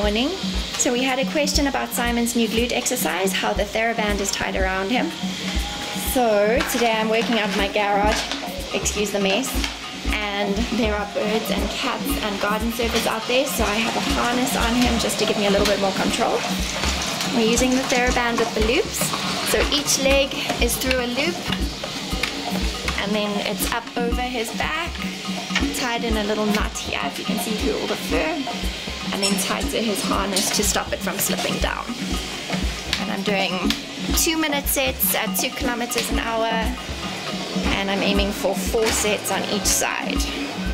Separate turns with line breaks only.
morning. So we had a question about Simon's new glute exercise, how the TheraBand is tied around him. So today I'm working out in my garage, excuse the mess, and there are birds and cats and garden service out there, so I have a harness on him just to give me a little bit more control. We're using the TheraBand with the loops, so each leg is through a loop, and then it's up over his back, tied in a little knot here, if you can see through all the fur, and then tied to his harness to stop it from slipping down. And I'm doing 2-minute sets at 2 kilometers an hour, and I'm aiming for 4 sets on each side.